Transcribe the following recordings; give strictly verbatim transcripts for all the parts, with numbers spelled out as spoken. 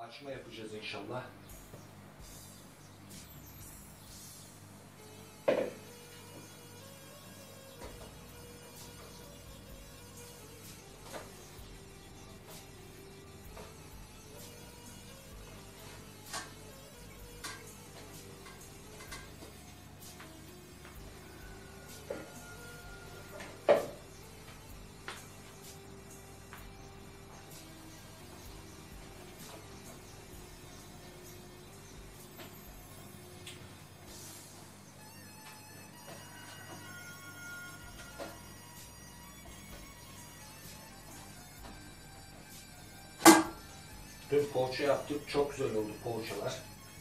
Açma yapacağız inşallah. Dün poğaça yaptık. Çok güzel oldu poğaçalar.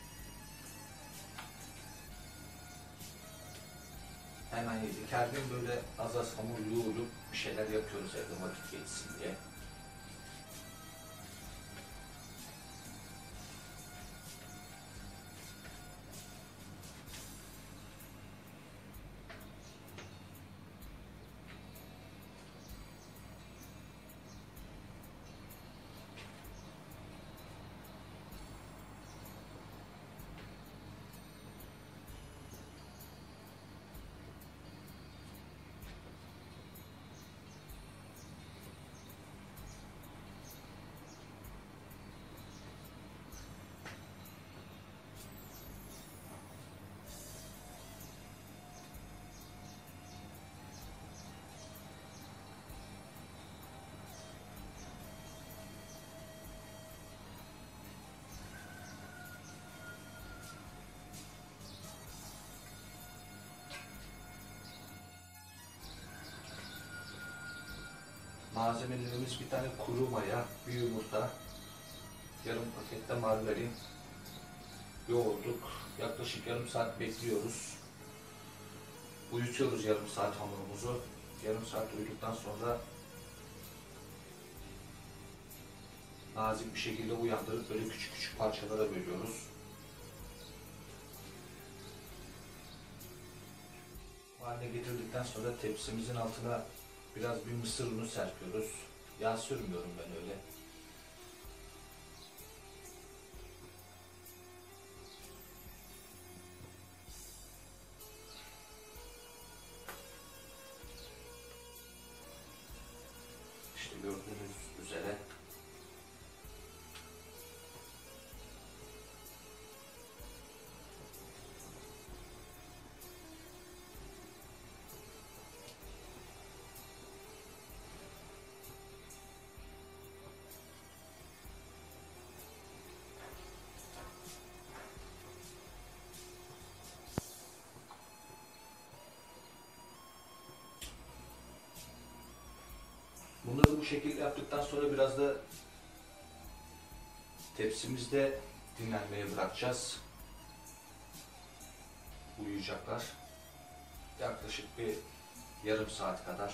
Hemen yedik. Her gün böyle az az hamur yoğurup bir şeyler yapıyoruz evde vakit geçsin diye. Malzemelerimiz bir tane kuru maya, bir yumurta, yarım pakette margarin, yoğurduk. Yaklaşık yarım saat bekliyoruz. Uyutuyoruz yarım saat hamurumuzu. Yarım saat uyuduktan sonra nazik bir şekilde uyandırıp böyle küçük küçük parçalara bölüyoruz. Haline getirdikten sonra tepsimizin altına biraz bir mısır unu serpiyoruz. Yağ sürmüyorum ben öyle. İşte gördüğünüz üzere bunları bu şekilde yaptıktan sonra biraz da tepsimizde dinlenmeye bırakacağız. Uyuyacaklar. Yaklaşık bir yarım saat kadar.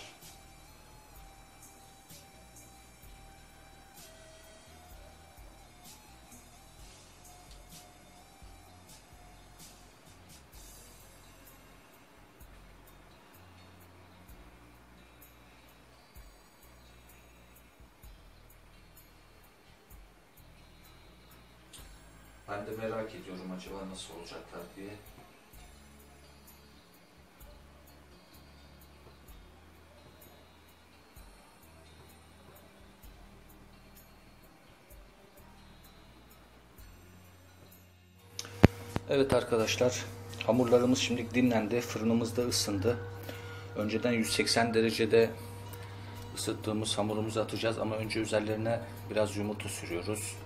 Ben de merak ediyorum acaba nasıl olacaklar diye. Evet arkadaşlar, hamurlarımız şimdi dinlendi. Fırınımız da ısındı. Önceden yüz seksen derecede ısıttığımız hamurumuzu atacağız ama önce üzerlerine biraz yumurta sürüyoruz.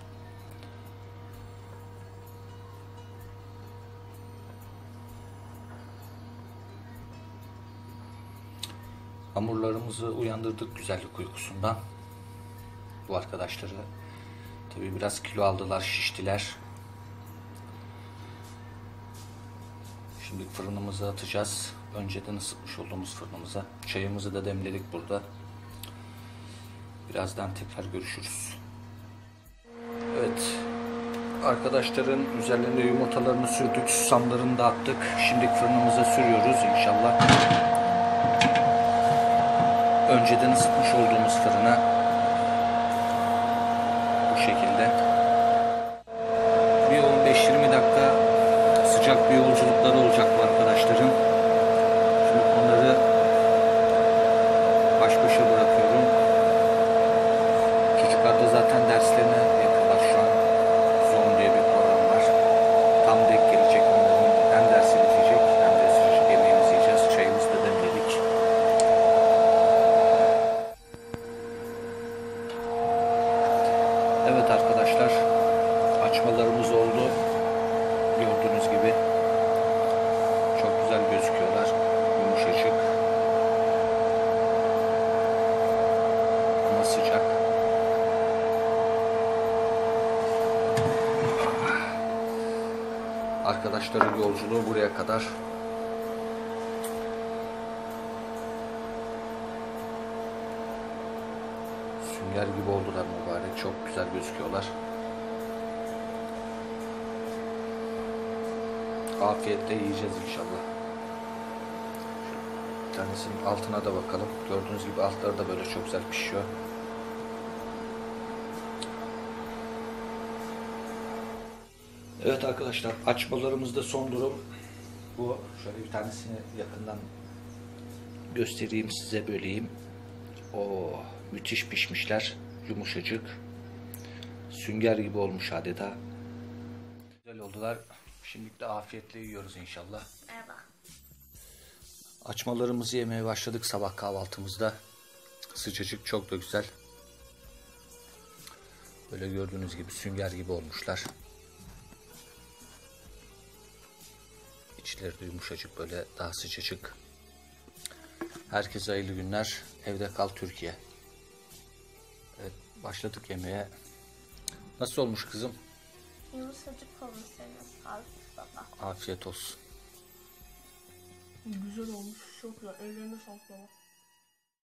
Hamurlarımızı uyandırdık güzellik uykusundan. Bu arkadaşları tabii biraz kilo aldılar, şiştiler. Şimdi fırınımıza atacağız. Önceden ısıtmış olduğumuz fırınımıza. Çayımızı da demledik burada. Birazdan tekrar görüşürüz. Evet. Arkadaşların üzerlerine yumurtalarını sürdük. Susamlarını da attık. Şimdi fırınımıza sürüyoruz inşallah. Önceden ısıtmış olduğumuz fırına bu şekilde. sıcak bir yolculukları olacak bu arkadaşların. Şimdi onları baş başa bırakıyorum. Çocuklar da zaten derslerine yapıyorlar şu an. Zon diye bir program var. Tam denk gelecek onların. Hem dersi bitecek hem de sıcak yemeğimizi yiyeceğiz. Çayımızı da demledik. Evet arkadaşlar, açmalarımız oldu. Gördüğünüz gibi çok güzel gözüküyorlar. Yumuşacık ama sıcak. Arkadaşların yolculuğu buraya kadar. Sünger gibi oldular mübarek. Çok güzel gözüküyorlar. Afiyetle yiyeceğiz inşallah. Bir tanesinin altına da bakalım. Gördüğünüz gibi altları da böyle çok güzel pişiyor. Evet arkadaşlar, açmalarımızda son durum bu. Şöyle bir tanesini yakından göstereyim size, böleyim. O müthiş pişmişler. Yumuşacık. Sünger gibi olmuş adeta. Güzel oldular. Şimdilik de afiyetle yiyoruz inşallah. Merhaba. Açmalarımızı yemeye başladık sabah kahvaltımızda. Sıcacık, çok da güzel. Böyle gördüğünüz gibi sünger gibi olmuşlar. İçleri de yumuşacık, böyle daha sıcacık. Herkese hayırlı günler. Evde kal Türkiye. Evet, başladık yemeğe. Nasıl olmuş kızım? Yumuşacık olmuş senin. Sağlık baba. Afiyet olsun. Güzel olmuş. Çok güzel. Ellerine sağlık baba.